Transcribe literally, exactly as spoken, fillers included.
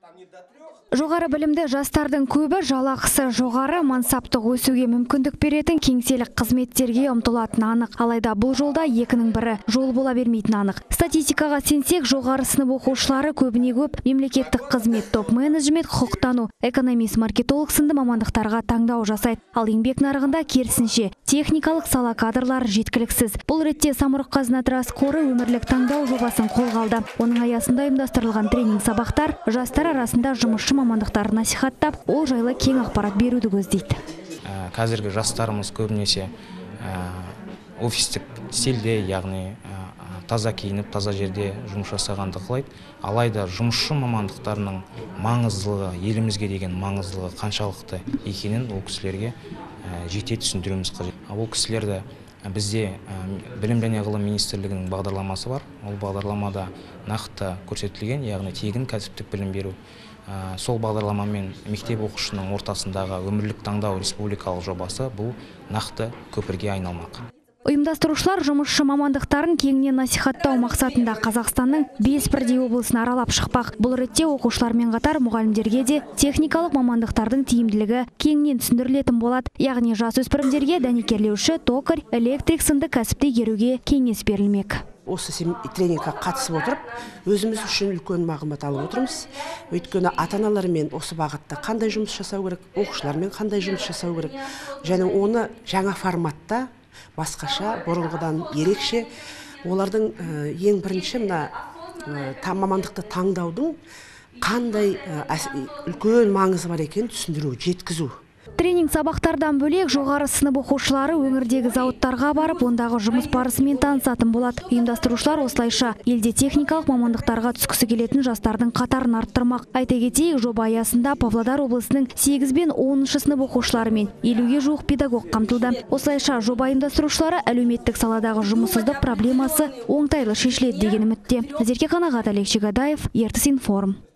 Жоғары білімді жастардың көбі жалақысы жоғары мансаптық өсуге мүмкіндік беретін кеңселік қызметтерге ұмтылатыны анық. Алайда бұл жолда екінің бірі жол бола бермейтіні анық. Статистикаға сенсек, жоғары сынып оқушылары көбіне көп мемлекеттік қызмет, топ менеджмент, құқықтану, экономист, маркетолог сынды мамандықтарға таңдау жасайды. Ал еңбек нарығында керісінше техникалық сала кадрлар жеткіліксіз. Бұл ретте Самұрық-Қазына Трust қоры өмірлік таңдау жобасын қолға алды. Оның аясында ұйымдастырылған тренинг сабақтар жастар арасында жұмысшы мамандықтарын насихаттап, ол жайлы кең ақпарат беруді көздейді. Қазіргі жастарымыз көбінесе офистік стильде, яғни таза киініп, таза жерде жұмыс жасағанды қалайды. Алайда жұмысшы мамандықтарының маңыздылығы, елімізге деген маңыздылығы қаншалықты екенін ол кісілерге жете түсіндіруіміз қажет. Ол кісілерді бізде Білім және ғылым министрлігінің бағдарламасы бар. Ол бағдарламада нақты көрсетілген, яғни тегін кәсіптік білім беру. Сол бағдарламамен мектеп оқушының ортасындағы өмірлік таңдау республикалық жобасы бұл нақты көпірге айналмақ. Ұйымдастырушылар жұмысшы мамандықтарын кеңінен насихаттау мақсатында Қазақстанның бес бірдей облысын аралап шықпақ. Бұл ретте оқушылармен қатар мұғалімдерге де техникалық мамандықтардың тиімділігі кеңінен түсіндірілетін болады. Яғни жасөспірімдерге дәнекерлеуші, токарь, электрик сынды кәсіпті игеруге кеңес берілмек. Осы тренингқа қатысып отырып, өзіміз үшін үлкен мағлұмат алып отырмыз. Өйткені ата-аналармен осы бағытта қандай жұмыс жасау керек, оқушылармен қандай жұмыс жасау керек, және оны жаңа форматта басқаша, бұрынғыдан ерекше, олардың ең бірінші мына мамандықты таңдаудың қандай үлкен маңызы бар екенін түсіндіру, жеткізу. Тренинг сабақтардан бөлек жоғары сынып оқушылары өңірдегі зауыттарға барып, ондағы жұмыс барысымен танысатын болады. Ұйымдастырушылар осылайша елде техникалық мамандықтарға түскісі келетін жастардың қатарын арттырмақ. Айта кетейік, жоба аясында Павлодар облысының сегіз бен оныншы сынып оқушылары мен елуге жуық педагог қамтылды. Осылайша жоба ұйымдастырушылары әлеуметтік саладағы жұмыссыздық проблемасы оңтайлы шешіледі деген үмітте. Зерке Қанағат, Олег Шегадаев, Ертіс Информ.